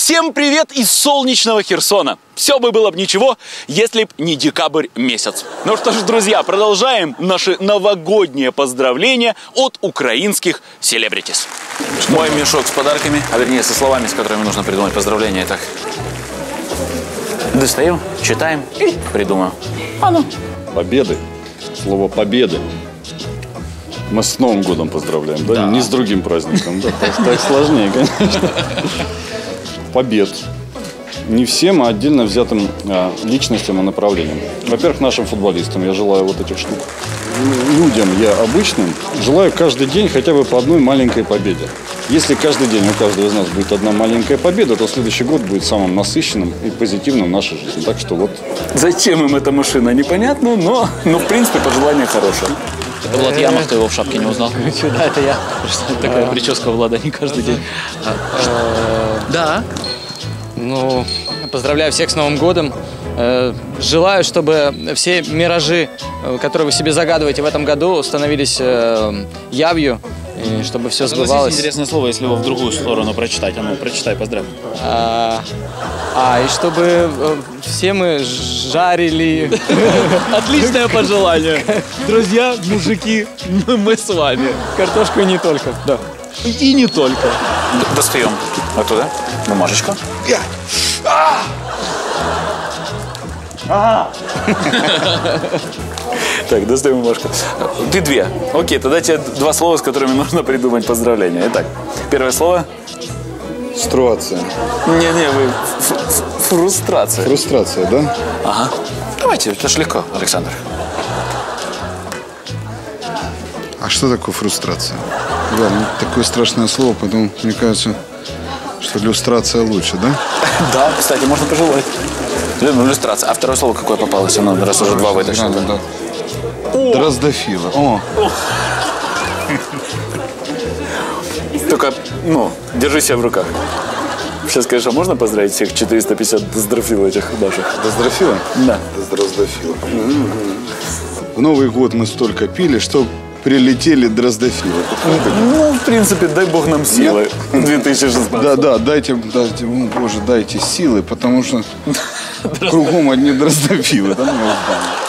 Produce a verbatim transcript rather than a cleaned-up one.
Всем привет из солнечного Херсона. Все бы было бы ничего, если б не декабрь месяц. Ну что ж, друзья, продолжаем наши новогодние поздравления от украинских селебритис. Мой мешок с подарками, а вернее со словами, с которыми нужно придумать поздравления. Так, достаем, читаем и придумаем. А ну. Победы. Слово победы. Мы с Новым годом поздравляем, да? Да. Не с другим праздником. Да? Так, так сложнее, конечно. Побед. Не всем, а отдельно взятым а, личностям и направлениям. Во-первых, нашим футболистам я желаю вот этих штук. Людям я обычным желаю каждый день хотя бы по одной маленькой победе. Если каждый день у каждого из нас будет одна маленькая победа, то следующий год будет самым насыщенным и позитивным в нашей жизни. Так что вот. Зачем им эта машина, непонятно, но, но в принципе пожелание хорошее. Это Влад Ямов, кто его в шапке не узнал. Да, это я. Такая прическа у Влада не каждый день. Да. Ну, поздравляю всех с Новым годом. Желаю, чтобы все миражи, которые вы себе загадываете в этом году, становились явью, и чтобы все сбывалось. Есть интересное слово, если его в другую сторону прочитать. А ну, прочитай, поздравь. А, а и чтобы все мы жарили. Отличное пожелание. Друзья, мужики, мы с вами. Картошку и не только. Да. И не только. Достаем оттуда бумажечку. Так, достаем бумажку. Ты две. Окей, тогда тебе два слова, с которыми нужно придумать поздравление. Итак, первое слово. Ситуация. Не-не, вы фрустрация. Фрустрация, да? Ага. Давайте, это ж легко, Александр. А что такое фрустрация? Да, ну, такое страшное слово, поэтому мне кажется, что иллюстрация лучше, да? Да, кстати, можно пожелать. Иллюстрация. А второе слово какое попалось? Ну, раз уже два вытащил. Да, да. Дроздофила. О. Только, ну, держи себя в руках. Сейчас, конечно, можно поздравить всех четыреста пятьдесят дроздофил этих наших? Дроздофила? Да. Дроздофила. В Новый год мы столько пили, что прилетели дроздофилы. Ну, в принципе, дай бог нам силы. две тысячи шестнадцатый. Да, да, дайте, дайте, о, боже, дайте силы, потому что кругом одни дроздофилы. Да,